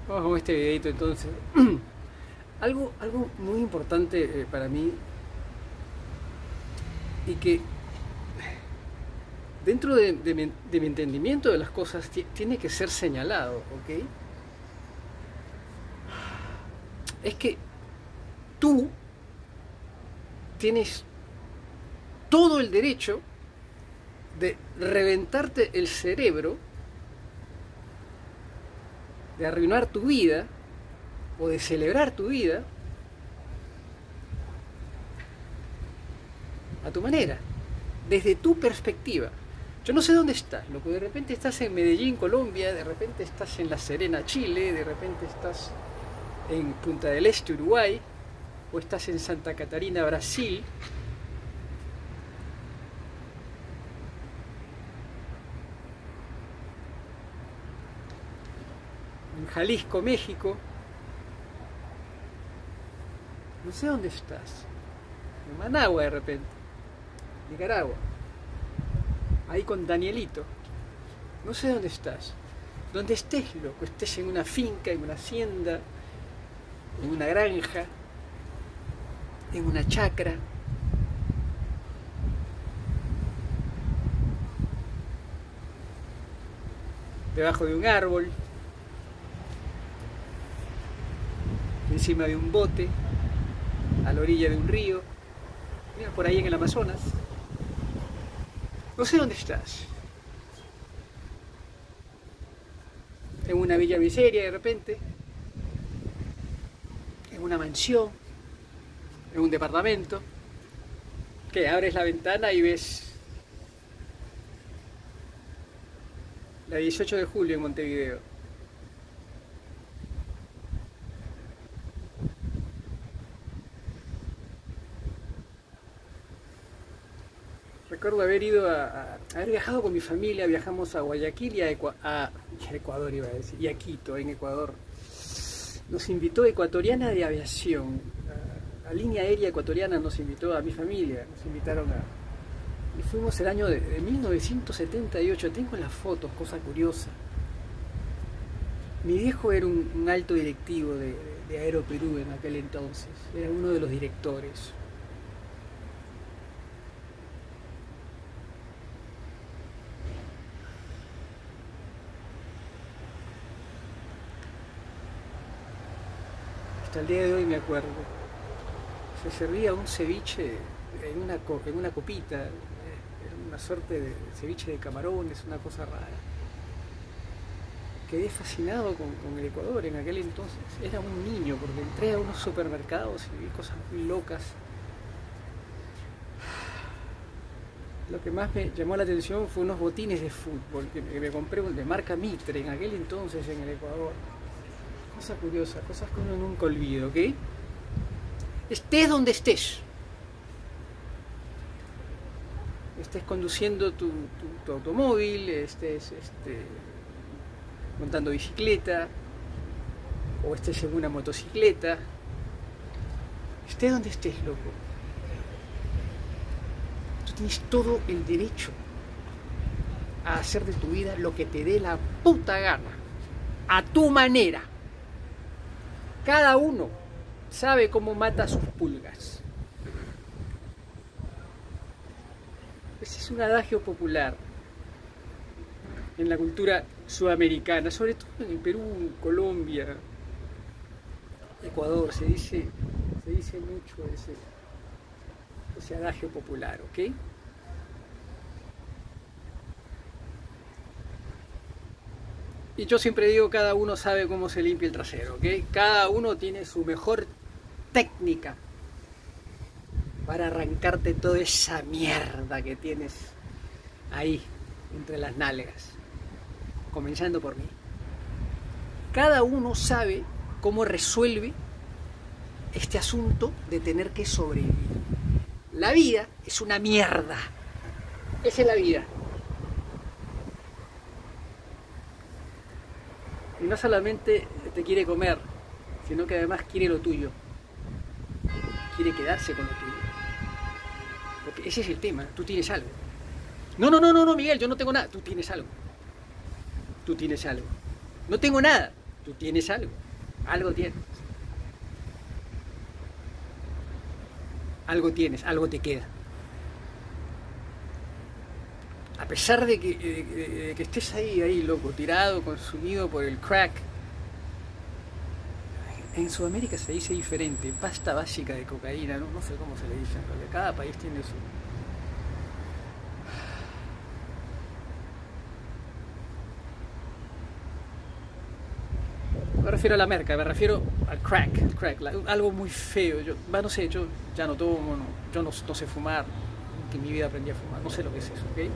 Vamos con este videito entonces. Algo muy importante para mí y que dentro de mi entendimiento de las cosas tiene que ser señalado, ¿ok? Es que tú tienes todo el derecho de reventarte el cerebro, de arruinar tu vida o de celebrar tu vida a tu manera, desde tu perspectiva. Yo no sé dónde estás, loco. De repente estás en Medellín, Colombia, de repente estás en La Serena, Chile, de repente estás en Punta del Este, Uruguay, o estás en Santa Catarina, Brasil. En Jalisco, México. No sé dónde estás. En Managua de repente. Nicaragua. Ahí con Danielito. No sé dónde estás. Donde estés, loco. Estés en una finca, en una hacienda, en una granja, en una chacra. Debajo de un árbol. Encima de un bote. A la orilla de un río. Mira, por ahí en el Amazonas. No sé dónde estás. En una villa miseria de repente. En una mansión. En un departamento. Que abres la ventana y ves la 18 de julio en Montevideo. Recuerdo haber ido haber viajado con mi familia, viajamos a Guayaquil y a Ecuador, iba a decir, y a Quito, en Ecuador. Nos invitó Ecuatoriana de Aviación, la línea aérea ecuatoriana nos invitó a mi familia, nos invitaron y fuimos el año de 1978, tengo las fotos, cosa curiosa. Mi viejo era un alto directivo de Aeroperú en aquel entonces, era uno de los directores. Hasta el día de hoy me acuerdo. Se servía un ceviche en una copita, era una suerte de ceviche de camarones, una cosa rara. Quedé fascinado con el Ecuador en aquel entonces. Era un niño porque entré a unos supermercados y vi cosas muy locas. Lo que más me llamó la atención fue unos botines de fútbol que me compré de marca Mitre en aquel entonces en el Ecuador. Cosa curiosa, cosas que uno nunca olvida, ¿ok? Estés donde estés. Estés conduciendo tu automóvil, estés montando bicicleta, o estés en una motocicleta. Estés donde estés, loco. Tú tienes todo el derecho a hacer de tu vida lo que te dé la puta gana. A tu manera. Cada uno sabe cómo mata a sus pulgas. Ese es un adagio popular en la cultura sudamericana, sobre todo en el Perú, Colombia, Ecuador, se dice mucho ese adagio popular, ¿ok? Y yo siempre digo, cada uno sabe cómo se limpia el trasero, ¿ok? Cada uno tiene su mejor técnica para arrancarte toda esa mierda que tienes ahí, entre las nalgas. Comenzando por mí. Cada uno sabe cómo resuelve este asunto de tener que sobrevivir. La vida es una mierda. Esa es la vida. Y no solamente te quiere comer, sino que además quiere lo tuyo. Quiere quedarse con lo tuyo. Porque ese es el tema, tú tienes algo. No, Miguel, yo no tengo nada. Tú tienes algo. Tú tienes algo. No tengo nada. Tú tienes algo, algo tienes. Algo tienes, algo te queda. A pesar de que estés ahí, loco, tirado, consumido por el crack. En Sudamérica se dice diferente, pasta básica de cocaína, no sé cómo se le dice, porque cada país tiene su... Me refiero a la merca, me refiero al crack, algo muy feo. No sé, yo ya no tomo, yo no sé fumar, que en mi vida aprendí a fumar, no sé lo que es eso, ¿ok?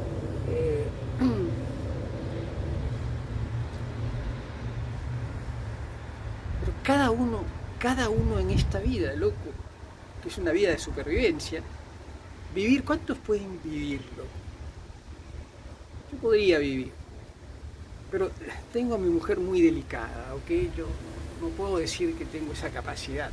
Pero cada uno en esta vida, loco, que es una vida de supervivencia, vivir, ¿cuántos pueden vivir, loco? Yo podría vivir, pero tengo a mi mujer muy delicada, ¿ok? Yo no puedo decir que tengo esa capacidad.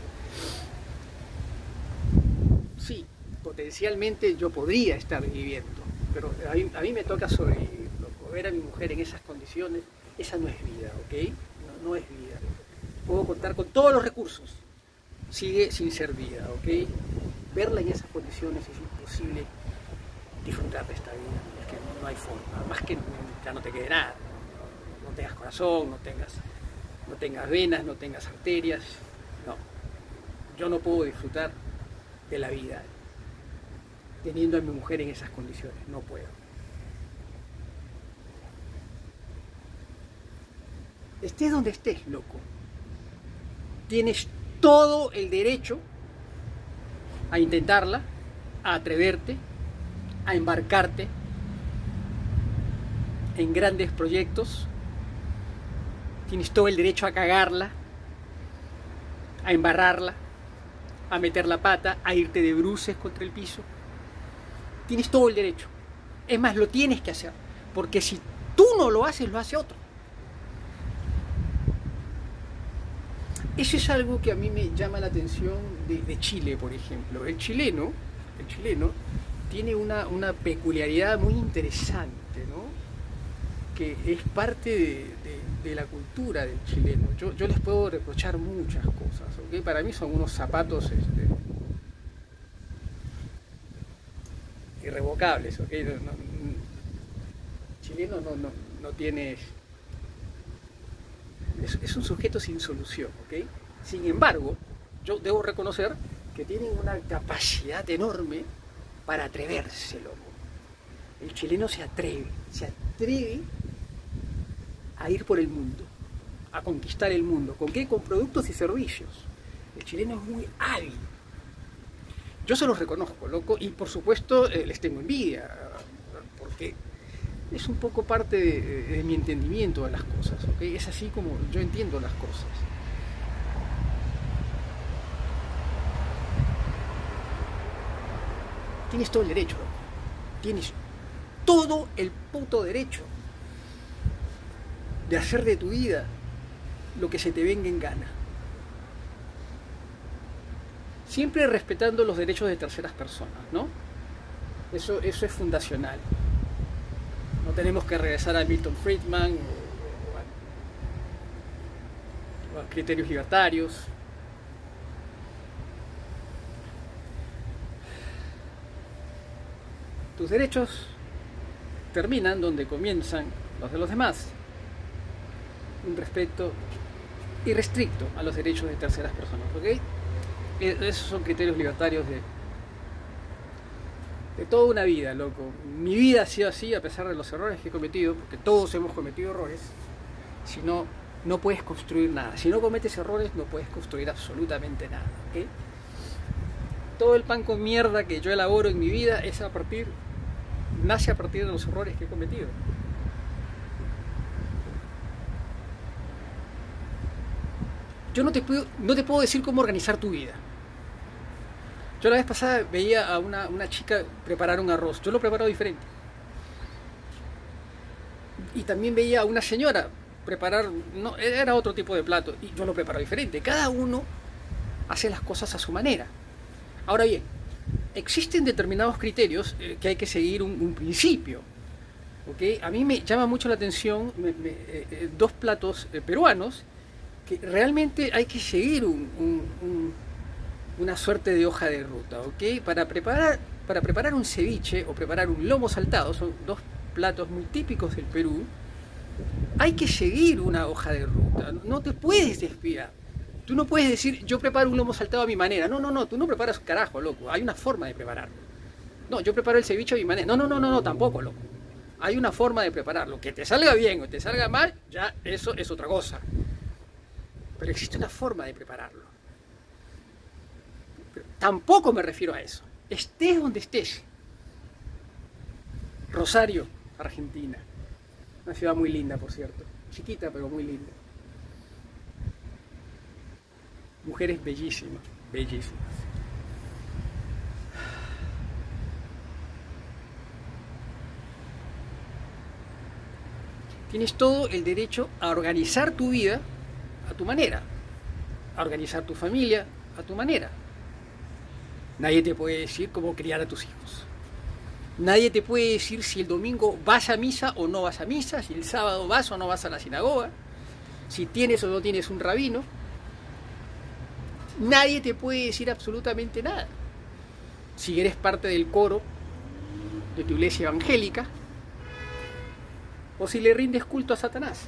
Sí, potencialmente yo podría estar viviendo, pero a mí me toca sobrevivir, loco. Ver a mi mujer en esas condiciones, esa no es vida, ¿ok? No es vida. Puedo contar con todos los recursos, sigue sin ser vida, ¿ok? Verla en esas condiciones es imposible disfrutar de esta vida, es que no hay forma, más que ya no te quede nada. No tengas corazón, no tengas venas, no tengas arterias. No, yo no puedo disfrutar de la vida teniendo a mi mujer en esas condiciones, no puedo. Estés donde estés, loco, tienes todo el derecho a intentarla, a atreverte, a embarcarte en grandes proyectos. Tienes todo el derecho a cagarla, a embarrarla, a meter la pata, a irte de bruces contra el piso. Tienes todo el derecho. Es más, lo tienes que hacer. Porque si tú no lo haces, lo hace otro. Eso es algo que a mí me llama la atención de Chile, por ejemplo. El chileno tiene una peculiaridad muy interesante, ¿no? Que es parte de la cultura del chileno. Yo les puedo reprochar muchas cosas, ¿okay? Para mí son unos zapatos irrevocables, ¿okay? El chileno no tiene... Es un sujeto sin solución, ¿okay? Sin embargo, yo debo reconocer que tienen una capacidad enorme para atreverse, loco. El chileno se atreve a ir por el mundo, a conquistar el mundo. ¿Con qué? Con productos y servicios. El chileno es muy hábil. Yo se los reconozco, loco, y por supuesto les tengo envidia, porque es un poco parte de mi entendimiento de las cosas, ¿ok? Es así como yo entiendo las cosas. Tienes todo el derecho, loco. Tienes todo el puto derecho de hacer de tu vida lo que se te venga en gana. Siempre respetando los derechos de terceras personas, ¿no? Eso es fundacional. No tenemos que regresar a Milton Friedman o a criterios libertarios. Tus derechos terminan donde comienzan los de los demás. Un respeto irrestricto a los derechos de terceras personas, ¿ok? Esos son criterios libertarios de toda una vida, loco. Mi vida ha sido así a pesar de los errores que he cometido, porque todos hemos cometido errores. Si no, no puedes construir nada. Si no cometes errores, no puedes construir absolutamente nada, ¿ok? Todo el pan con mierda que yo elaboro en mi vida nace a partir de los errores que he cometido. Yo no te puedo decir cómo organizar tu vida. Yo la vez pasada veía a una chica preparar un arroz. Yo lo preparo diferente. Y también veía a una señora preparar, no, era otro tipo de plato. Y yo lo preparo diferente. Cada uno hace las cosas a su manera. Ahora bien, existen determinados criterios que hay que seguir un principio. ¿Okay? A mí me llama mucho la atención dos platos peruanos que realmente hay que seguir una suerte de hoja de ruta, ¿ok? Para preparar un ceviche o preparar un lomo saltado, son dos platos muy típicos del Perú, hay que seguir una hoja de ruta, no te puedes desviar. Tú no puedes decir, yo preparo un lomo saltado a mi manera. No, no, no, tú no preparas un carajo, loco. Hay una forma de prepararlo. No, yo preparo el ceviche a mi manera. No, no, no, no, no, tampoco, loco. Hay una forma de prepararlo. Que te salga bien o te salga mal, ya eso es otra cosa. Pero existe una forma de prepararlo. Pero tampoco me refiero a eso. Estés donde estés. Rosario, Argentina. Una ciudad muy linda, por cierto. Chiquita, pero muy linda. Mujeres bellísimas, bellísimas. Tienes todo el derecho a organizar tu vida a tu manera, a organizar tu familia a tu manera. Nadie te puede decir cómo criar a tus hijos. Nadie te puede decir si el domingo vas a misa o no vas a misa, si el sábado vas o no vas a la sinagoga, si tienes o no tienes un rabino. Nadie te puede decir absolutamente nada. Si eres parte del coro de tu iglesia evangélica o si le rindes culto a Satanás.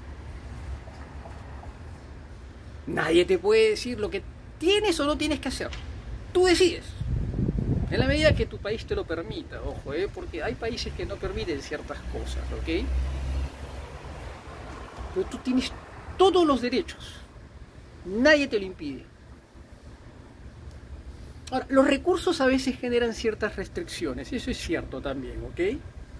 Nadie te puede decir lo que tienes o no tienes que hacer. Tú decides. En la medida que tu país te lo permita, ojo, porque hay países que no permiten ciertas cosas, ¿ok? Pero tú tienes todos los derechos. Nadie te lo impide. Ahora, los recursos a veces generan ciertas restricciones, eso es cierto también, ¿ok?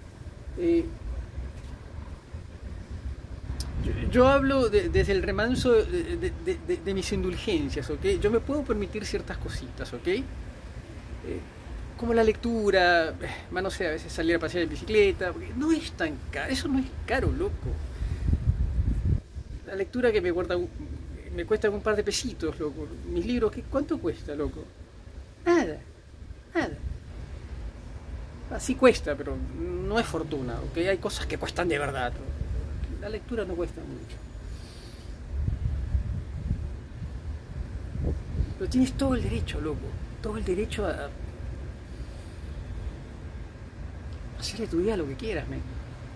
Yo hablo desde el remanso de mis indulgencias, ¿ok? Yo me puedo permitir ciertas cositas, ¿ok? Como la lectura, no sé, a veces salir a pasear en bicicleta, porque no es tan caro, eso no es caro, loco. La lectura que me cuesta un par de pesitos, loco. Mis libros, ¿cuánto cuesta, loco? Nada, nada. Así cuesta, pero no es fortuna, ¿ok? Hay cosas que cuestan de verdad. La lectura no cuesta mucho. Pero tienes todo el derecho, loco. Todo el derecho a hacerle tu vida lo que quieras, man.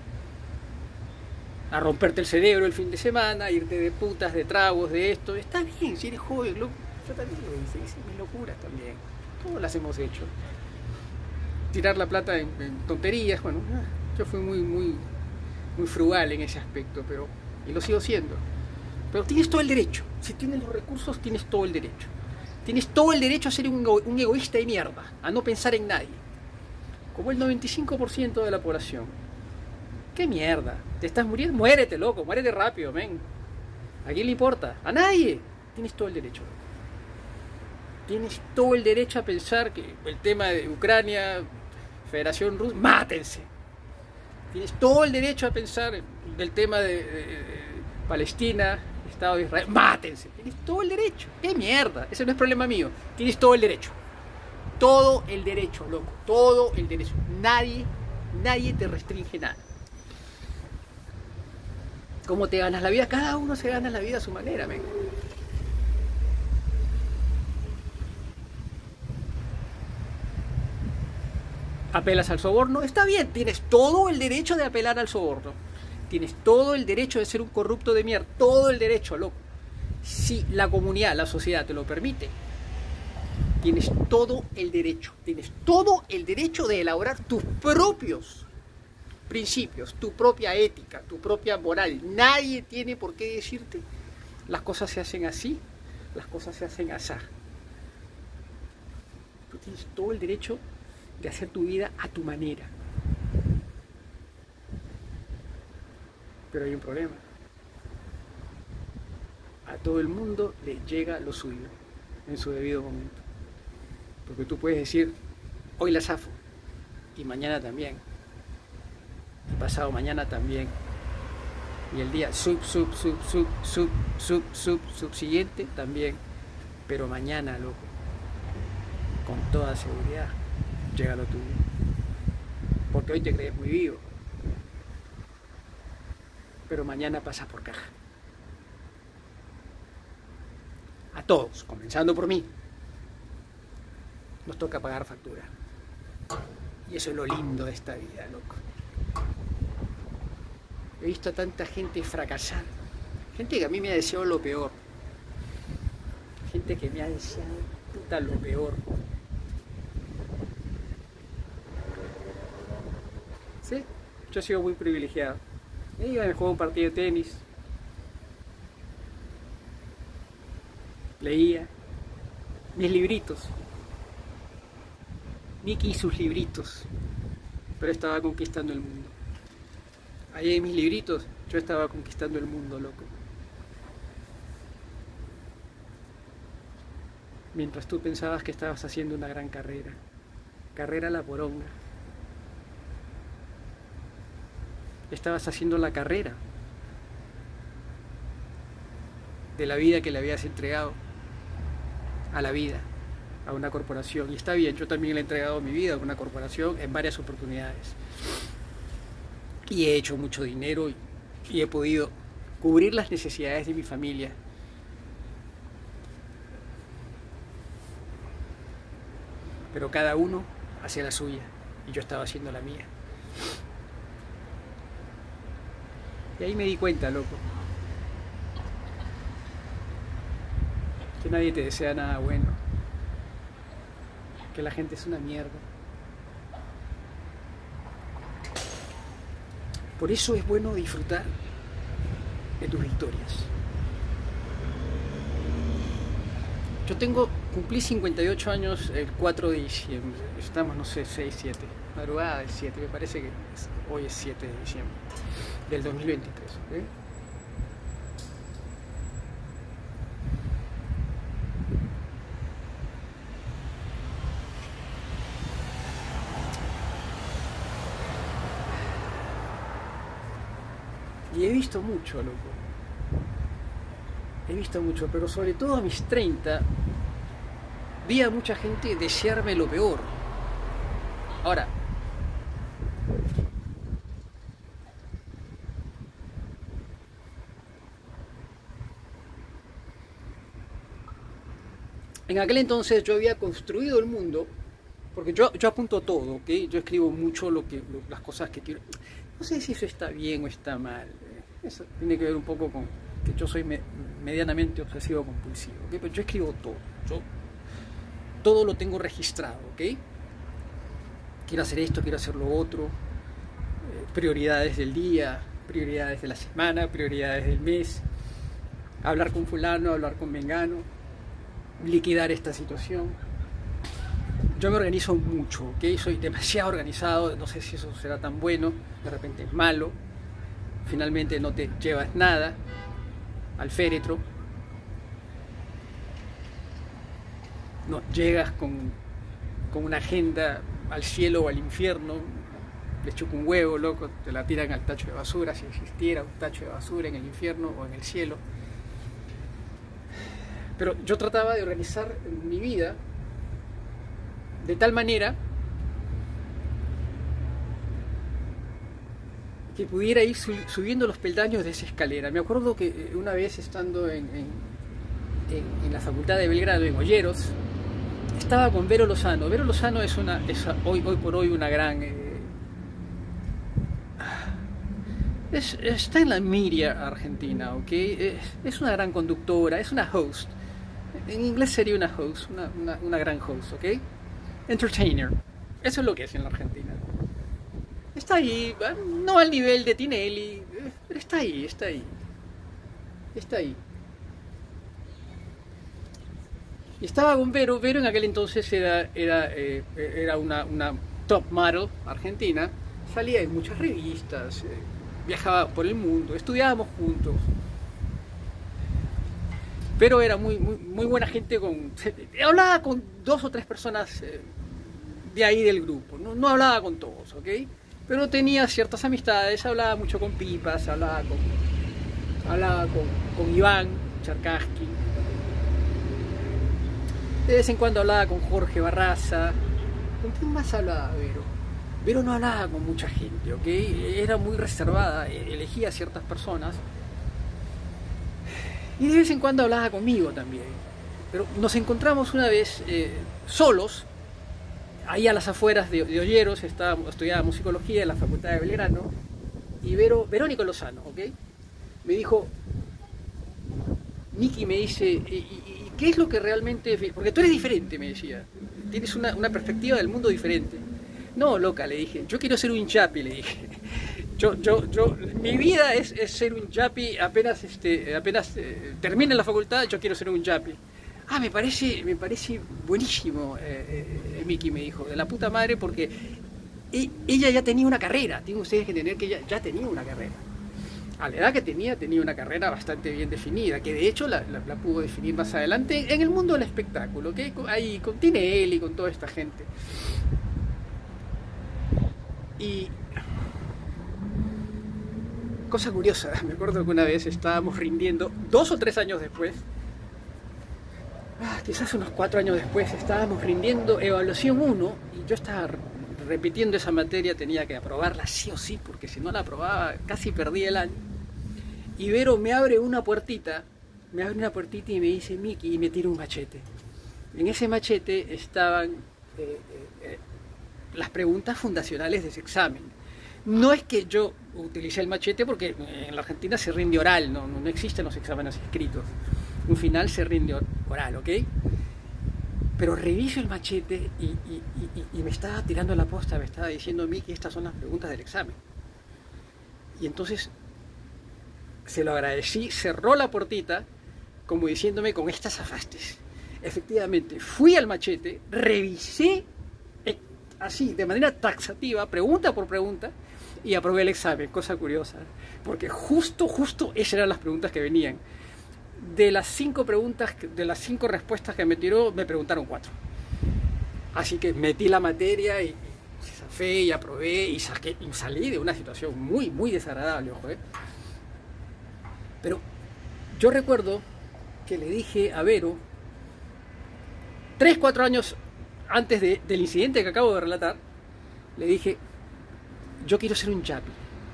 A romperte el cerebro el fin de semana, a irte de putas, de tragos, de esto. Está bien, si eres joven, loco. Yo también lo hice mis locuras también. Todos las hemos hecho. Tirar la plata en tonterías, bueno, yo fui muy frugal en ese aspecto, y lo sigo siendo. Pero tienes todo el derecho. Si tienes los recursos, tienes todo el derecho. Tienes todo el derecho a ser un egoísta de mierda, a no pensar en nadie. Como el 95% de la población. ¿Qué mierda? ¿Te estás muriendo? Muérete, loco, muérete rápido, men. ¿A quién le importa? A nadie. Tienes todo el derecho. Tienes todo el derecho a pensar que el tema de Ucrania, Federación Rusa, mátense. Tienes todo el derecho a pensar del tema de Palestina, Estado de Israel, mátense. Tienes todo el derecho. ¿Qué mierda? Ese no es problema mío. Tienes todo el derecho. Todo el derecho, loco. Todo el derecho. Nadie te restringe nada. ¿Cómo te ganas la vida? Cada uno se gana la vida a su manera, men. ¿Apelas al soborno? Está bien, tienes todo el derecho de apelar al soborno. Tienes todo el derecho de ser un corrupto de mierda. Todo el derecho, loco. Si la comunidad, la sociedad te lo permite, tienes todo el derecho. Tienes todo el derecho de elaborar tus propios principios, tu propia ética, tu propia moral. Nadie tiene por qué decirte las cosas se hacen así, las cosas se hacen asá. Tú tienes todo el derecho de hacer tu vida a tu manera. Pero hay un problema. A todo el mundo le llega lo suyo en su debido momento. Porque tú puedes decir, hoy la zafo, y mañana también, y pasado mañana también, y el día subsiguiente también, pero mañana, loco, con toda seguridad, llega lo tuyo. Porque hoy te crees muy vivo, pero mañana pasas por caja. todos, comenzando por mí, nos toca pagar factura. Y eso es lo lindo de esta vida, loco. He visto a tanta gente fracasar, gente que a mí me ha deseado lo peor, gente que me ha deseado puta lo peor. Sí, yo he sido muy privilegiado. Iba a jugar un partido de tenis, leía mis libritos, Mickey y sus libritos, pero estaba conquistando el mundo. Ahí en mis libritos yo estaba conquistando el mundo, loco. Mientras tú pensabas que estabas haciendo una gran carrera, carrera la poronga. Estabas haciendo la carrera de la vida que le habías entregado a la vida, a una corporación. Y está bien, yo también le he entregado mi vida a una corporación en varias oportunidades. Y he hecho mucho dinero y he podido cubrir las necesidades de mi familia. Pero cada uno hacía la suya y yo estaba haciendo la mía. Y ahí me di cuenta, loco, que nadie te desea nada bueno, que la gente es una mierda. Por eso es bueno disfrutar de tus victorias. Yo cumplí 58 años el 4 de diciembre, estamos, no sé, 6, 7, madrugada del 7, me parece que hoy es 7 de diciembre del 2023, ¿okay? Y he visto mucho, loco. He visto mucho, pero sobre todo a mis 30 vi a mucha gente desearme lo peor. Ahora, en aquel entonces yo había construido el mundo, porque yo apunto todo, ¿ok? Yo escribo mucho las cosas que quiero. No sé si eso está bien o está mal. Eso tiene que ver un poco con que yo soy medianamente obsesivo compulsivo, ¿okay? Pero yo escribo todo. Todo lo tengo registrado, ¿ok? Quiero hacer esto, quiero hacer lo otro. Prioridades del día, prioridades de la semana, prioridades del mes. Hablar con fulano, hablar con mengano. Liquidar esta situación. Yo me organizo mucho, ¿ok? Soy demasiado organizado, no sé si eso será tan bueno, de repente es malo. Finalmente no te llevas nada al féretro. No llegas con una agenda al cielo o al infierno. Les chupa un huevo, loco, te la tiran al tacho de basura, si existiera un tacho de basura en el infierno o en el cielo. Pero yo trataba de organizar mi vida de tal manera que pudiera ir subiendo los peldaños de esa escalera. Me acuerdo que una vez estando en la facultad de Belgrado, en Olleros, estaba con Vero Lozano. Vero Lozano es hoy por hoy una gran... está en la media argentina, ¿ok? Es una gran conductora, es una host. En inglés sería una host, una gran host, ¿ok? Entertainer. Eso es lo que es en la Argentina. Está ahí, no al nivel de Tinelli, pero está ahí. Y estaba con Vero. Vero en aquel entonces era una top model argentina. Salía en muchas revistas, viajaba por el mundo, estudiábamos juntos. Pero era muy buena gente, hablaba con 2 o 3 personas de ahí del grupo, no hablaba con todos, ¿ok? Pero tenía ciertas amistades, hablaba mucho con Pipas, hablaba con Iván Cherkassky, de vez en cuando hablaba con Jorge Barraza. ¿Con quién más hablaba Vero? Vero no hablaba con mucha gente, ¿ok? Era muy reservada, elegía ciertas personas. Y de vez en cuando hablaba conmigo también. Pero nos encontramos una vez solos, ahí a las afueras de Olleros, estudiaba musicología en la Facultad de Belgrano, y Verónica Lozano, ¿ok? Me dijo, Miki, me dice, ¿y qué es lo que realmente...? Porque tú eres diferente, me decía, tienes una perspectiva del mundo diferente. No, loca, le dije, yo quiero ser un yapi, le dije. Mi vida es ser un yapi, apenas termine la facultad, yo quiero ser un yapi. Ah, me parece buenísimo, Miki, me dijo, de la puta madre, porque ella ya tenía una carrera. Tienen ustedes que entender que ella ya tenía una carrera. A la edad que tenía una carrera bastante bien definida, que de hecho la pudo definir más adelante en el mundo del espectáculo, ¿okay? Ahí con Tinelli y con toda esta gente. Y cosa curiosa, me acuerdo que una vez estábamos rindiendo, 2 o 3 años después, quizás unos 4 años después, estábamos rindiendo evaluación 1 y yo estaba repitiendo esa materia, tenía que aprobarla sí o sí, porque si no la aprobaba casi perdí el año. Y Vero me abre una puertita y me dice, Miki, y me tira un machete. En ese machete estaban las preguntas fundacionales de ese examen. No es que yo utilicé el machete, porque en la Argentina se rinde oral, no existen los exámenes escritos. Un final se rinde oral, ¿ok? Pero reviso el machete y me estaba tirando la posta, me estaba diciendo, Miki, estas son las preguntas del examen. Y entonces se lo agradecí, cerró la puertita, como diciéndome, con estas zafaste. Efectivamente, fui al machete, revisé así, de manera taxativa, pregunta por pregunta, y aprobé el examen, cosa curiosa, porque justo esas eran las preguntas que venían. De las 5 preguntas, de las 5 respuestas que me tiró, me preguntaron 4. Así que metí la materia y zafé y aprobé y salí de una situación muy desagradable, ojo, Pero yo recuerdo que le dije a Vero, 3-4 años antes del incidente que acabo de relatar, le dije, yo quiero ser un yapi.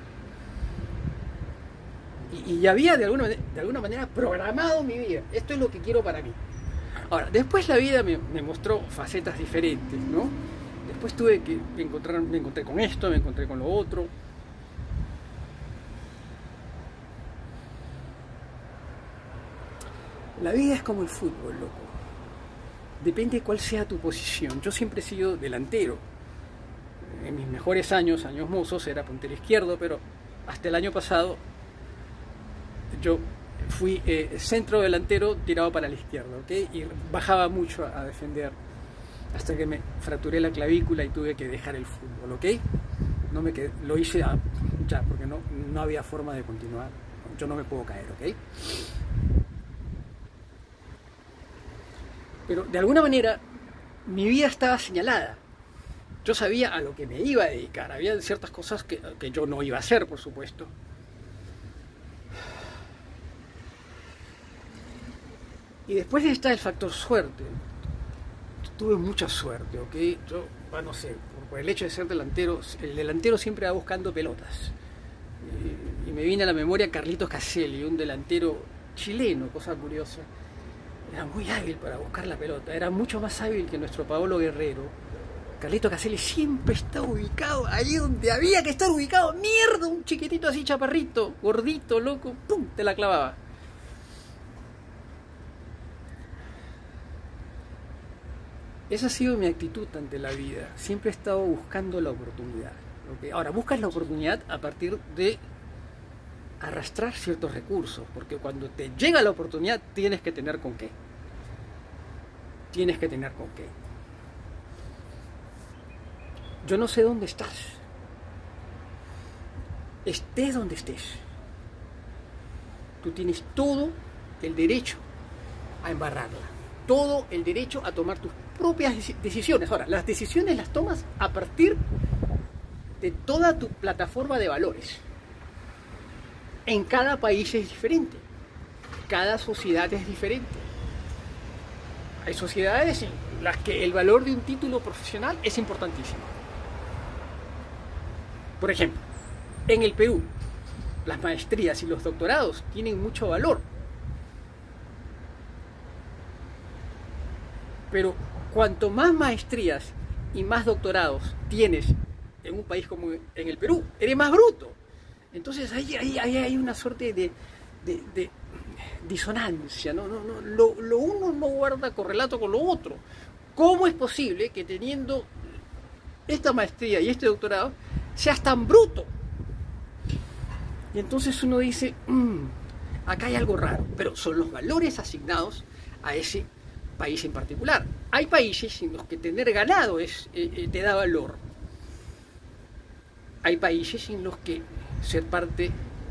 Y ya había de alguna manera programado mi vida. Esto es lo que quiero para mí. Ahora, después la vida me mostró facetas diferentes, ¿no? Después me encontré con esto, me encontré con lo otro. La vida es como el fútbol, loco. Depende de cuál sea tu posición. Yo siempre he sido delantero. En mis mejores años mozos, era puntero izquierdo, pero hasta el año pasado yo fui centro delantero tirado para la izquierda, ¿ok? Y bajaba mucho a defender hasta que me fracturé la clavícula y tuve que dejar el fútbol, ¿ok? Lo hice ya, porque no había forma de continuar. Yo no me puedo caer, ¿ok? Pero de alguna manera mi vida estaba señalada. Yo sabía a lo que me iba a dedicar. Había ciertas cosas que yo no iba a hacer, por supuesto. Y después está el factor suerte. Tuve mucha suerte, ¿ok? Yo, no sé, por el hecho de ser delantero, el delantero siempre va buscando pelotas. Y me viene a la memoria Carlitos Caselli, un delantero chileno, cosa curiosa. Era muy hábil para buscar la pelota, era mucho más hábil que nuestro Paolo Guerrero. Carlitos Caselli siempre está ubicado ahí donde había que estar ubicado. ¡Mierda! Un chiquitito así, chaparrito, gordito, loco, ¡pum! Te la clavaba. Esa ha sido mi actitud ante la vida. Siempre he estado buscando la oportunidad, ¿okay? Ahora, buscas la oportunidad a partir de arrastrar ciertos recursos, porque cuando te llega la oportunidad tienes que tener con qué. Tienes que tener con qué. Yo no sé dónde estás. Estés donde estés. Tú tienes todo el derecho a embarrarla. Todo el derecho a tomar tus propias decisiones. Ahora, las decisiones las tomas a partir de toda tu plataforma de valores. En cada país es diferente. Cada sociedad es diferente. Hay sociedades en las que el valor de un título profesional es importantísimo. Por ejemplo, en el Perú, las maestrías y los doctorados tienen mucho valor. Pero cuanto más maestrías y más doctorados tienes en un país como en el Perú, eres más bruto. Entonces ahí hay una suerte de disonancia, ¿no? Lo uno no guarda correlato con lo otro. ¿Cómo es posible que teniendo esta maestría y este doctorado seas tan bruto? Y entonces uno dice, acá hay algo raro, pero son los valores asignados a ese país en particular. Hay países en los que tener ganado te da valor. Hay países en los que ser parte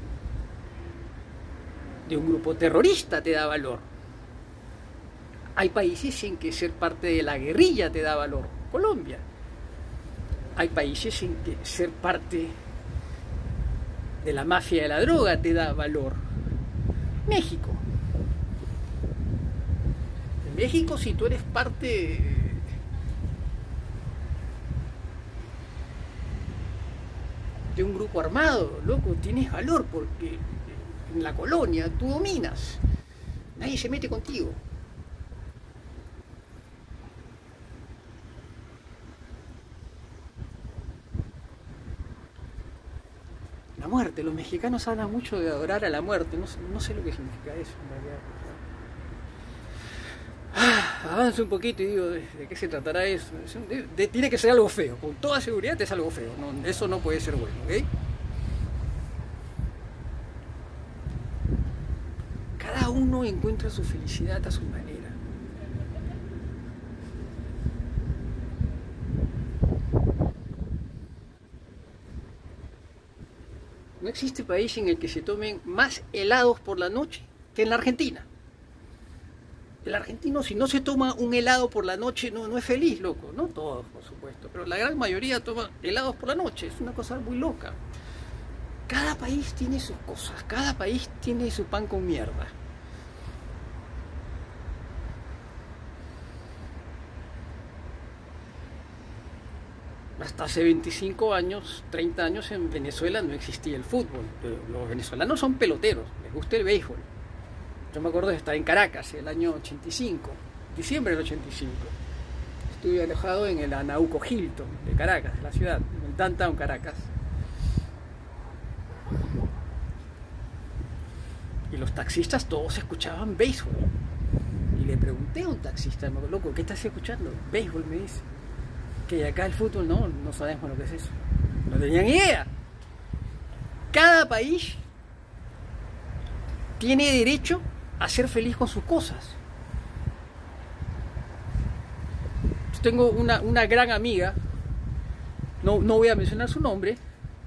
de un grupo terrorista te da valor. Hay países en que ser parte de la guerrilla te da valor. Colombia. Hay países en que ser parte de la mafia de la droga te da valor. México. En México, si tú eres parte de un grupo armado, loco, tienes valor porque en la colonia tú dominas. Nadie se mete contigo. La muerte, los mexicanos hablan mucho de adorar a la muerte, no sé lo que significa eso en realidad. Avance un poquito y digo, ¿de qué se tratará eso? Tiene que ser algo feo, con toda seguridad es algo feo, no, eso no puede ser bueno, ¿ok? Cada uno encuentra su felicidad a su manera. No existe país en el que se tomen más helados por la noche que en la Argentina. El argentino, si no se toma un helado por la noche, no es feliz, loco. No todos, por supuesto, pero la gran mayoría toma helados por la noche. Es una cosa muy loca. Cada país tiene sus cosas, cada país tiene su pan con mierda. Hasta hace 25 años, 30 años en Venezuela no existía el fútbol. Los venezolanos son peloteros, les gusta el béisbol. Yo me acuerdo de estar en Caracas el año 85, diciembre del 85. Estuve alojado en el Anauco Hilton de Caracas, de la ciudad, en el Downtown Caracas. Y los taxistas todos escuchaban béisbol. Y le pregunté a un taxista, loco, ¿qué estás escuchando? Béisbol, me dice. Que acá el fútbol no sabemos lo que es eso. No tenían idea. Cada país tiene derecho a ser feliz con sus cosas. Yo tengo una gran amiga, no voy a mencionar su nombre.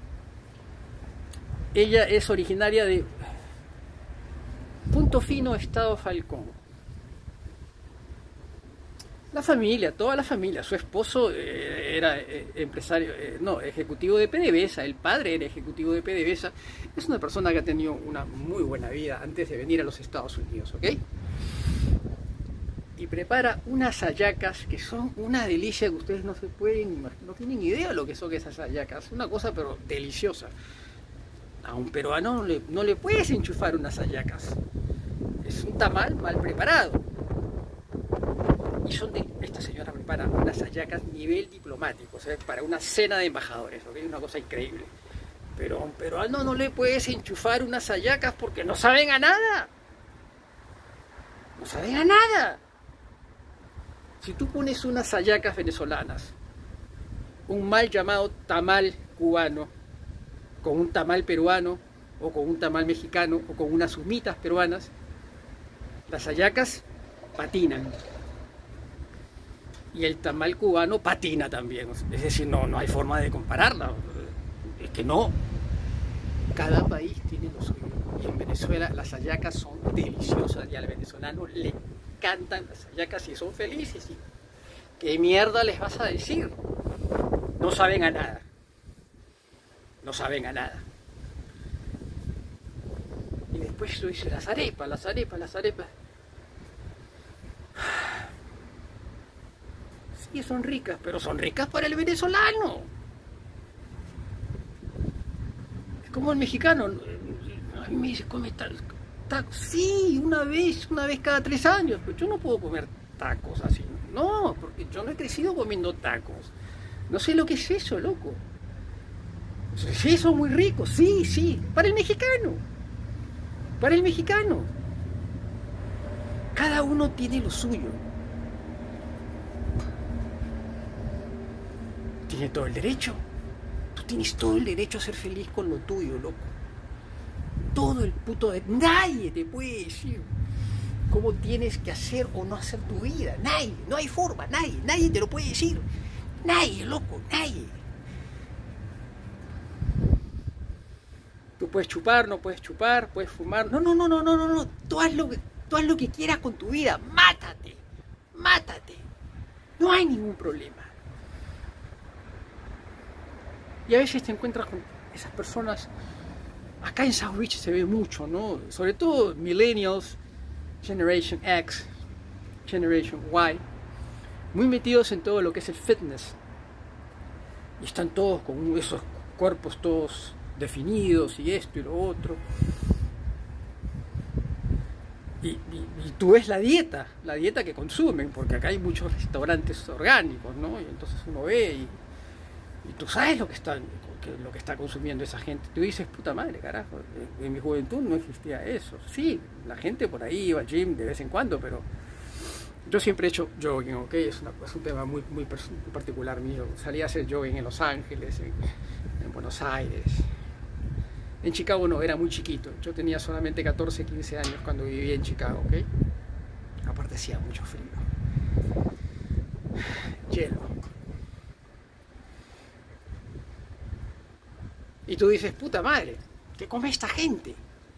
Ella es originaria de Punto Fino, Estado Falcón. La familia, toda la familia, su esposo era empresario, ejecutivo de PDVSA, el padre era ejecutivo de PDVSA. Es una persona que ha tenido una muy buena vida antes de venir a los Estados Unidos, ¿ok? Y prepara unas hallacas que son una delicia que ustedes no se pueden imaginar, no tienen idea de lo que son esas hallacas, una cosa pero deliciosa. A un peruano no le puedes enchufar unas hallacas, es un tamal mal preparado. Y esta señora prepara unas hallacas nivel diplomático, o sea, para una cena de embajadores, ¿ok? Una cosa increíble. Pero a un peruano no le puedes enchufar unas hallacas porque no saben a nada. No saben a nada. Si tú pones unas hallacas venezolanas, un mal llamado tamal cubano, con un tamal peruano, o con un tamal mexicano, o con unas humitas peruanas, las hallacas patinan. Y el tamal cubano patina también. Es decir, no hay forma de compararla. Es que no. Cada país tiene lo suyo. Y en Venezuela las hallacas son deliciosas y al venezolano le encantan las hallacas y son felices. ¿Y qué mierda les vas a decir? No saben a nada. No saben a nada. Y después tú dices, las arepas. Sí, son ricas, pero son ricas para el venezolano. Es como el mexicano. A mí me dice, come tacos. Sí, una vez cada 3 años. Pero yo no puedo comer tacos así, ¿no? No, porque yo no he crecido comiendo tacos. No sé lo que es eso, loco. Sí, son muy ricos, sí, sí. Para el mexicano. Para el mexicano. Cada uno tiene lo suyo. Tiene todo el derecho. Tú tienes todo el derecho a ser feliz con lo tuyo, loco. Todo el puto de... Nadie te puede decir cómo tienes que hacer o no hacer tu vida. Nadie, no hay forma, nadie te lo puede decir. Nadie, loco, nadie. Tú puedes chupar, no puedes chupar, puedes fumar. No. Tú haz lo que quieras con tu vida. Mátate. No hay ningún problema. Y a veces te encuentras con esas personas. Acá en South Beach se ve mucho, ¿no? Sobre todo millennials, Generation X, Generation Y, muy metidos en todo lo que es el fitness. Y están todos con esos cuerpos todos definidos y esto y lo otro. Y tú ves la dieta que consumen, porque acá hay muchos restaurantes orgánicos, ¿no? Y entonces uno ve y tú sabes lo que está consumiendo esa gente. Tú dices, puta madre, carajo, en mi juventud no existía eso. Sí, la gente por ahí iba al gym de vez en cuando, pero yo siempre he hecho jogging, ¿ok? Es un tema muy particular mío. Salí a hacer jogging en Los Ángeles, en Buenos Aires. En Chicago no, era muy chiquito. Yo tenía solamente 14, 15 años cuando vivía en Chicago, ¿ok? Aparte hacía mucho frío. Hielo. Y tú dices, puta madre, ¿qué come esta gente?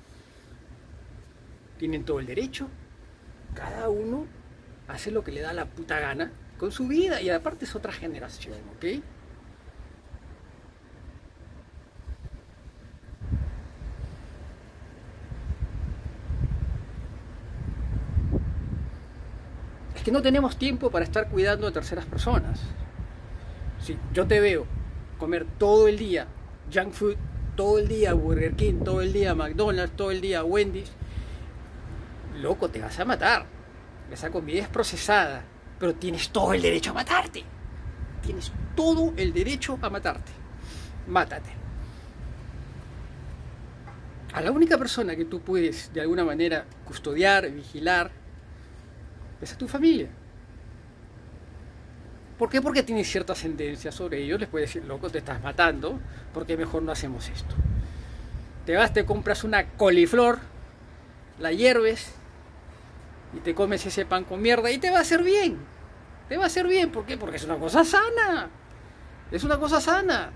Tienen todo el derecho. Cada uno hace lo que le da la puta gana con su vida. Y aparte es otra generación, ¿ok? Es que no tenemos tiempo para estar cuidando de terceras personas. Si yo te veo comer todo el día junk food, todo el día Burger King, todo el día McDonald's, todo el día Wendy's, loco, te vas a matar. Esa comida es procesada, pero tienes todo el derecho a matarte. Tienes todo el derecho a matarte. Mátate. A la única persona que tú puedes de alguna manera custodiar, vigilar, es a tu familia. ¿Por qué? Porque tienes cierta ascendencia sobre ellos. Les puedes decir, loco, te estás matando, porque mejor no hacemos esto. Te vas, te compras una coliflor, la hierves y te comes ese pan con mierda y te va a hacer bien. Te va a hacer bien, ¿por qué? Porque es una cosa sana. Es una cosa sana.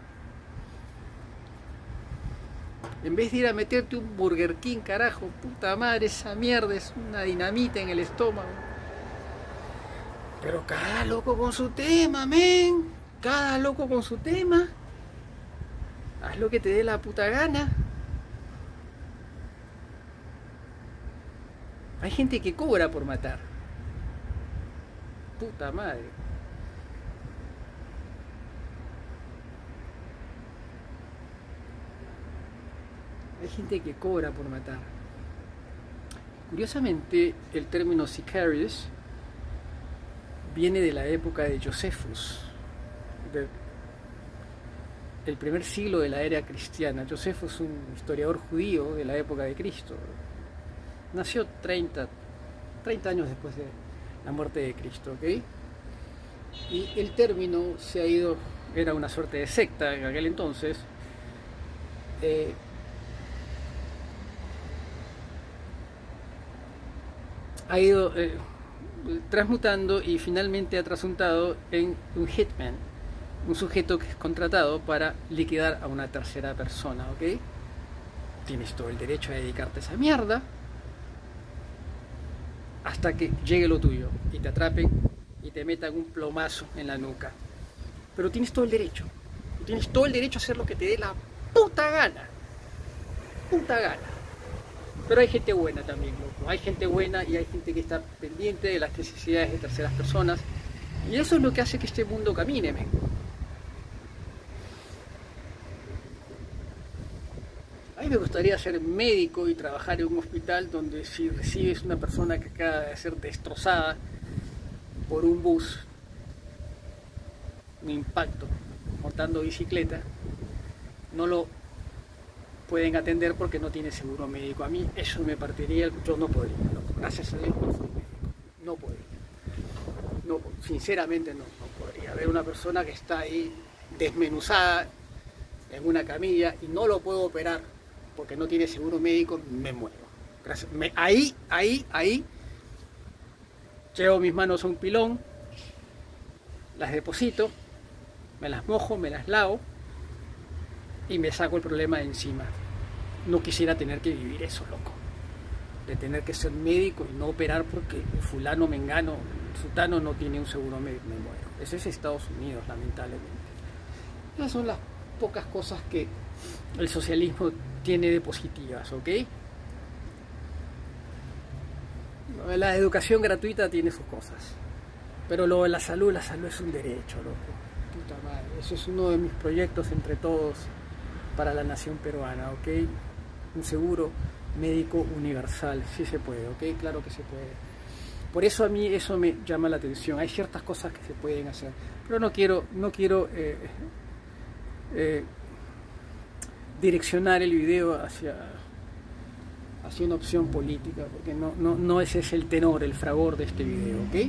En vez de ir a meterte un Burger King, carajo, puta madre, esa mierda es una dinamita en el estómago. Pero cada loco con su tema, men. Cada loco con su tema. Haz lo que te dé la puta gana. Hay gente que cobra por matar. Puta madre. Hay gente que cobra por matar. Curiosamente, el término sicarius viene de la época de Josephus, del primer siglo de la era cristiana. Josephus, un historiador judío de la época de Cristo, nació 30 años después de la muerte de Cristo, ¿ok? Y el término se ha ido, era una suerte de secta en aquel entonces, ha ido transmutando y finalmente ha trasuntado en un hitman, un sujeto que es contratado para liquidar a una tercera persona, ¿ok? Tienes todo el derecho a dedicarte a esa mierda hasta que llegue lo tuyo y te atrapen y te metan un plomazo en la nuca. Pero tienes todo el derecho. Tienes todo el derecho a hacer lo que te dé la puta gana. Puta gana. Pero hay gente buena también, loco. Hay gente buena y hay gente que está pendiente de las necesidades de terceras personas. Y eso es lo que hace que este mundo camine, men. A mí me gustaría ser médico y trabajar en un hospital donde si recibes una persona que acaba de ser destrozada, por un bus, un impacto, montando bicicleta, no lo pueden atender porque no tiene seguro médico. A mí eso me partiría, yo no podría, no, gracias a Dios no soy médico, no podría, no, sinceramente no podría. Ver una persona que está ahí desmenuzada en una camilla y no lo puedo operar porque no tiene seguro médico, me muero. Gracias. Ahí llevo mis manos a un pilón, las deposito, me las mojo, me las lavo y me saco el problema de encima. No quisiera tener que vivir eso, loco, de tener que ser médico y no operar porque fulano, mengano, sutano no tiene un seguro médico. Me muero. Ese es Estados Unidos, lamentablemente. Esas son las pocas cosas que el socialismo tiene de positivas, ¿ok? La educación gratuita tiene sus cosas, pero lo de la salud es un derecho, loco. Puta madre. Eso es uno de mis proyectos entre todos para la nación peruana, ¿ok? Un seguro médico universal, sí se puede, ¿ok? Claro que se puede. Por eso a mí eso me llama la atención. Hay ciertas cosas que se pueden hacer, pero no quiero direccionar el video hacia una opción política, porque no ese es el tenor, el fragor de este video, ¿ok?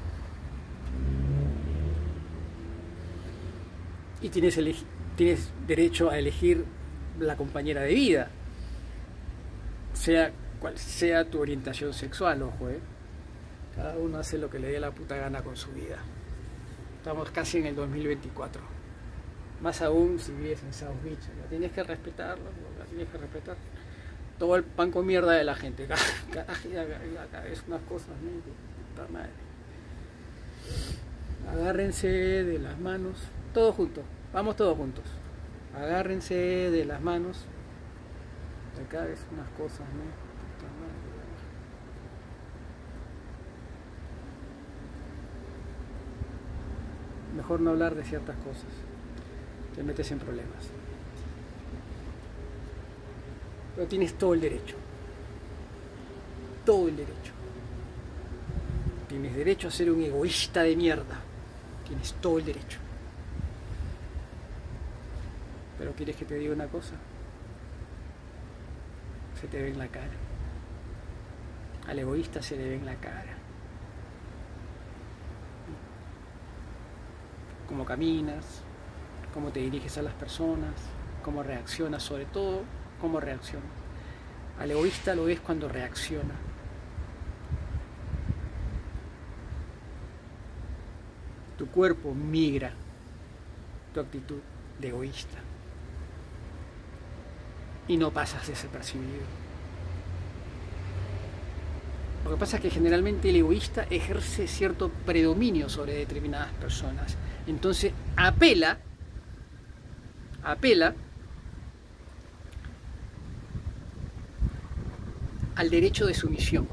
Y tienes derecho a elegir la compañera de vida, sea cual sea tu orientación sexual, ojo, cada uno hace lo que le dé la puta gana con su vida. Estamos casi en el 2024, más aún si vives en South Beach, la tienes que respetarlo, la tienes que respetar. Todo el pan con mierda de la gente, cada vez unas cosas, ¿no? Puta madre. Agárrense de las manos, todos juntos, vamos todos juntos. Agárrense de las manos, de cada vez unas cosas, ¿no? Puta madre. Mejor no hablar de ciertas cosas, te metes en problemas. Pero tienes todo el derecho. Todo el derecho. Tienes derecho a ser un egoísta de mierda. Tienes todo el derecho. Pero ¿quieres que te diga una cosa? Se te ve en la cara. Al egoísta se le ve en la cara. Cómo caminas, cómo te diriges a las personas, cómo reaccionas, sobre todo cómo reacciona. Al egoísta lo ves cuando reacciona. Tu cuerpo migra tu actitud de egoísta y no pasas desapercibido. Lo que pasa es que generalmente el egoísta ejerce cierto predominio sobre determinadas personas. Entonces apela al derecho de sumisión.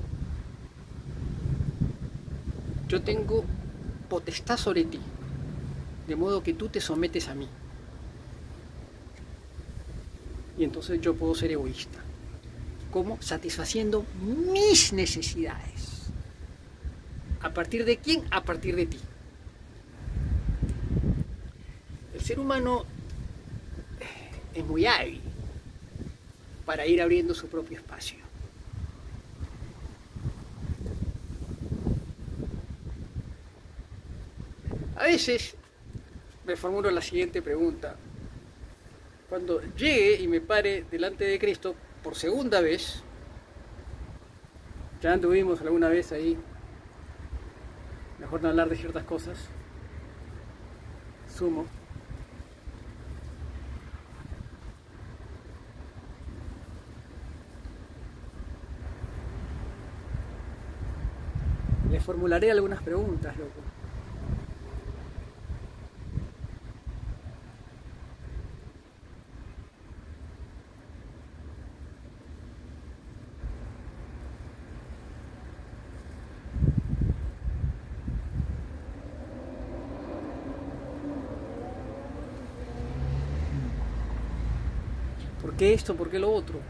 Yo tengo potestad sobre ti, de modo que tú te sometes a mí. Y entonces yo puedo ser egoísta. ¿Cómo? Satisfaciendo mis necesidades. ¿A partir de quién? A partir de ti. El ser humano es muy hábil para ir abriendo su propio espacio. A veces me formulo la siguiente pregunta. Cuando llegue y me pare delante de Cristo por segunda vez, ya anduvimos alguna vez ahí, mejor no hablar de ciertas cosas, sumo. Le formularé algunas preguntas, loco. ¿Por qué esto? ¿Por qué lo otro?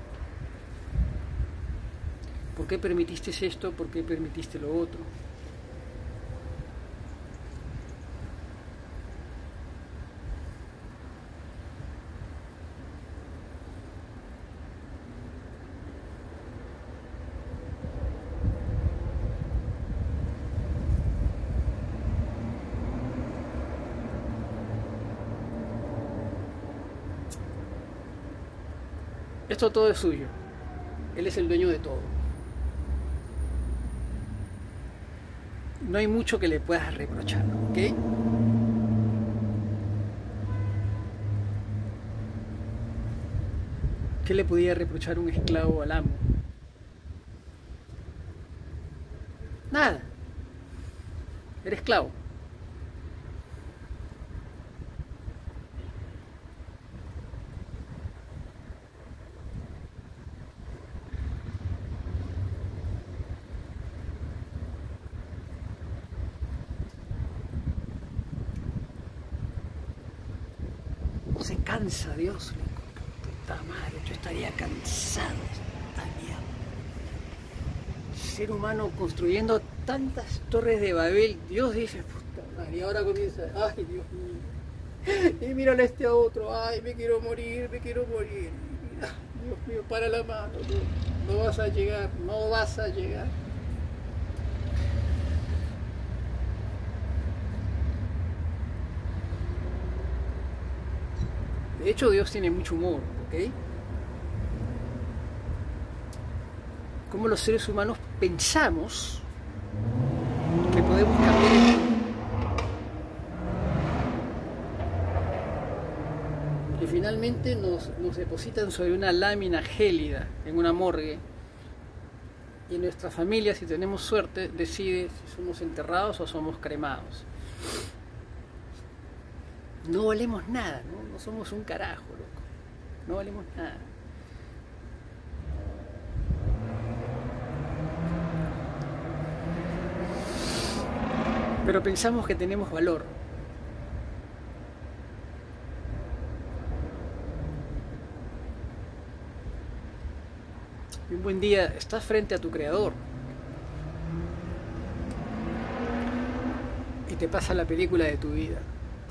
¿Por qué permitiste esto? ¿Por qué permitiste lo otro? resto todo es suyo. Él es el dueño de todo. No hay mucho que le puedas reprochar, ¿ok? ¿Qué le podía reprochar un esclavo al amo? Nada. Era esclavo. Se cansa Dios, loco. Puta madre, yo estaría cansado. Ser humano construyendo tantas torres de Babel. Dios dice, puta madre, y ahora comienza, ay Dios mío, y mírale a este otro, ay me quiero morir, mira, Dios mío, para la mano, no vas a llegar, no vas a llegar. De hecho, Dios tiene mucho humor, ¿ok? Como los seres humanos pensamos que podemos cambiar el mundo. Y finalmente nos depositan sobre una lámina gélida en una morgue. Y nuestra familia, si tenemos suerte, decide si somos enterrados o somos cremados. No valemos nada, ¿no? No somos un carajo, loco. No valemos nada. Pero pensamos que tenemos valor. Y un buen día estás frente a tu creador y te pasa la película de tu vida.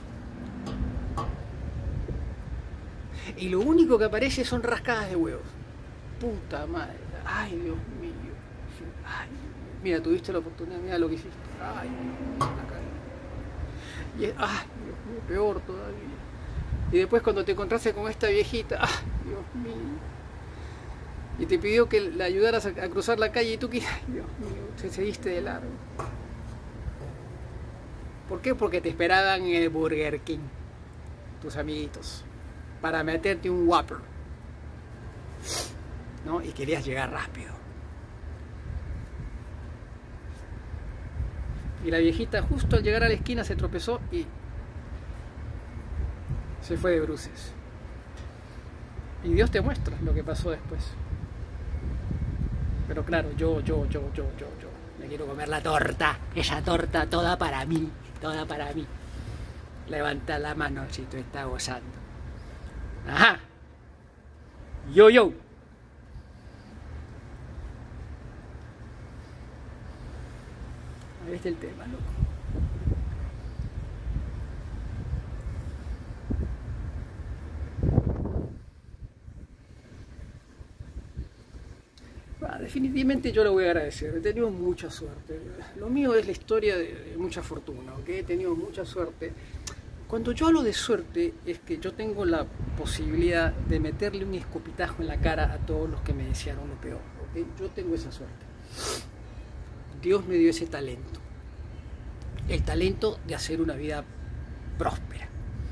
Y lo único que aparece son rascadas de huevos. Puta madre. Ay, Dios mío. Ay, mira, tuviste la oportunidad, mira lo que hiciste. Ay, la cagué. Y es, ay, Dios mío, peor todavía. Y después cuando te encontraste con esta viejita, ay, Dios mío. Y te pidió que la ayudaras a cruzar la calle y tú, ay, Dios mío, te seguiste de largo. ¿Por qué? Porque te esperaban en el Burger King, tus amiguitos, para meterte un Whopper, ¿no? Y querías llegar rápido. Y la viejita justo al llegar a la esquina se tropezó y se fue de bruces. Y Dios te muestra lo que pasó después. Pero claro, yo me quiero comer la torta, esa torta toda para mí, toda para mí. Levanta la mano si tú estás gozando. Ajá. Yo. Ahí está el tema, loco. Definitivamente yo lo voy a agradecer, he tenido mucha suerte. Lo mío es la historia de mucha fortuna, ¿ok? He tenido mucha suerte. Cuando yo hablo de suerte es que yo tengo la posibilidad de meterle un escopitajo en la cara a todos los que me desearon lo peor, ¿ok? Yo tengo esa suerte. Dios me dio ese talento. El talento de hacer una vida próspera.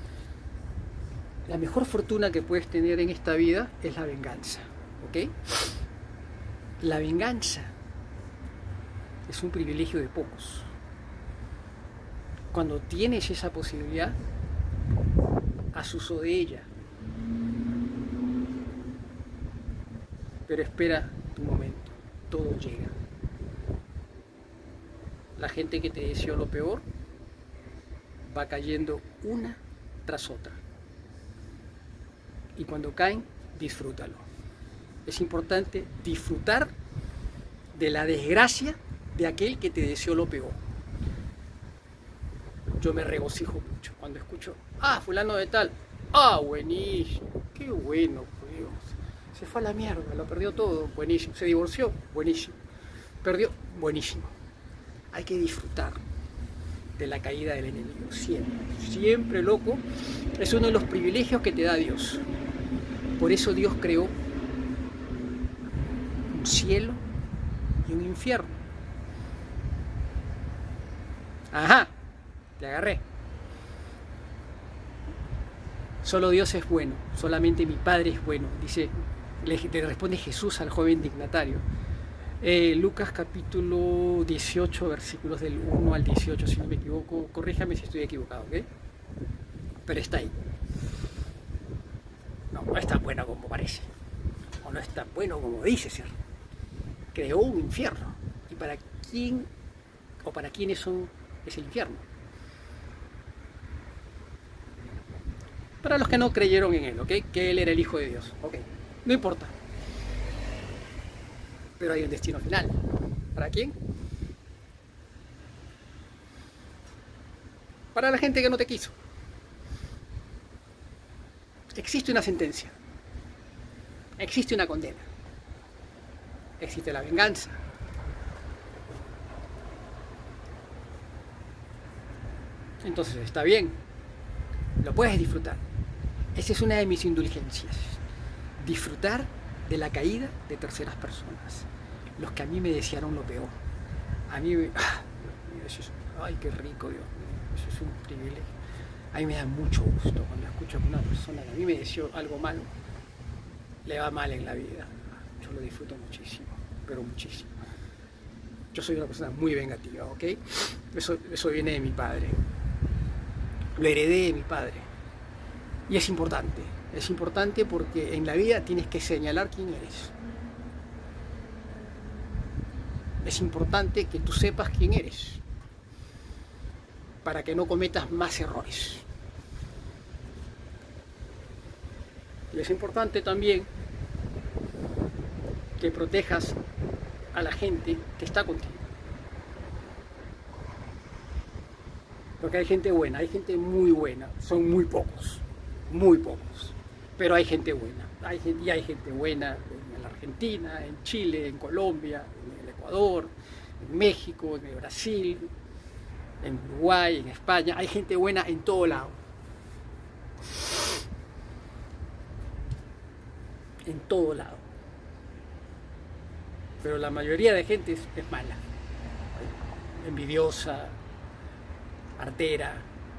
La mejor fortuna que puedes tener en esta vida es la venganza, ¿ok? La venganza es un privilegio de pocos. Cuando tienes esa posibilidad, haz uso de ella. Pero espera tu momento, todo llega. La gente que te deseó lo peor va cayendo una tras otra. Y cuando caen, disfrútalo. Es importante disfrutar de la desgracia de aquel que te deseó lo peor. Yo me regocijo mucho cuando escucho, fulano de tal, buenísimo, qué bueno, Dios. Se fue a la mierda, lo perdió todo, buenísimo. Se divorció, buenísimo. Perdió, buenísimo. Hay que disfrutar de la caída del enemigo, siempre, siempre, loco. Es uno de los privilegios que te da Dios. Por eso Dios creó cielo y un infierno. Ajá, te agarré. Solo Dios es bueno, solamente mi Padre es bueno, le responde Jesús al joven dignatario. Lucas capítulo 18, versículos del 1 al 18, si no me equivoco. Corríjame si estoy equivocado, ¿ok? Pero está ahí. No es tan bueno como parece, o no es tan bueno como dice ser. Creó un infierno. ¿Y para quién o para quiénes es el infierno? Para los que no creyeron en él, ¿ok? Que él era el Hijo de Dios, ¿ok? No importa. Pero hay un destino final. ¿Para quién? Para la gente que no te quiso. Existe una sentencia. Existe una condena. Existe la venganza. Entonces está bien. Lo puedes disfrutar. Esa es una de mis indulgencias. Disfrutar de la caída de terceras personas. Los que a mí me desearon lo peor. A mí me... Ay, qué rico, Dios mío. Eso es un privilegio. A mí me da mucho gusto cuando escucho que una persona que a mí me deseó algo malo le va mal en la vida. Yo lo disfruto muchísimo, pero muchísimo. Yo soy una persona muy vengativa, ¿ok? Eso viene de mi padre. Lo heredé de mi padre. Y es importante. Es importante porque en la vida tienes que señalar quién eres. Es importante que tú sepas quién eres, para que no cometas más errores. Y es importante también que protejas a la gente que está contigo. Porque hay gente buena, hay gente muy buena, son muy pocos, pero hay gente buena. Hay gente buena en la Argentina, en Chile, en Colombia, en el Ecuador, en México, en el Brasil, en Uruguay, en España. Hay gente buena en todo lado. En todo lado. Pero la mayoría de gente es mala, envidiosa, artera.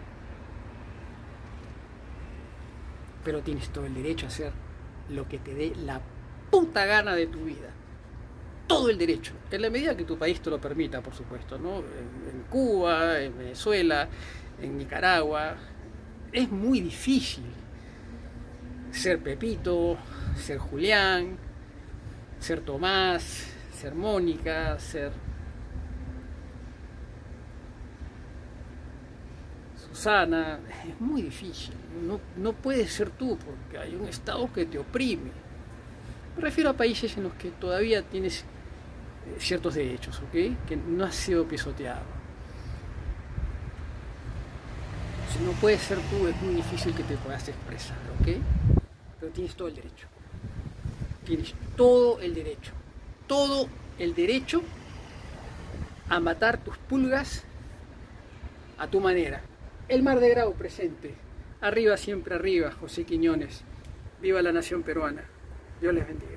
Pero tienes todo el derecho a hacer lo que te dé la puta gana de tu vida. Todo el derecho, en la medida que tu país te lo permita, por supuesto, ¿no? En Cuba, en Venezuela, en Nicaragua, es muy difícil ser Pepito, ser Julián, ser Tomás, ser Mónica, ser Susana. Es muy difícil. No puedes ser tú porque hay un Estado que te oprime. Me refiero a países en los que todavía tienes ciertos derechos, ¿ok? Que no has sido pisoteado. Si no puedes ser tú, es muy difícil que te puedas expresar, ¿ok? Pero tienes todo el derecho. Tienes todo el derecho a matar tus pulgas a tu manera. El Mar de Grau presente. Arriba, siempre arriba, José Quiñones. Viva la nación peruana. Dios les bendiga.